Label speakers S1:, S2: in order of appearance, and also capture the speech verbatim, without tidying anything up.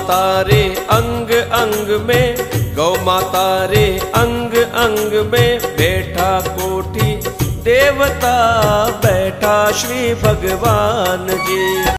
S1: माता रे अंग अंग में, गौ माता रे अंग अंग में, बैठा कोटि देवता, बैठा श्री भगवान जी।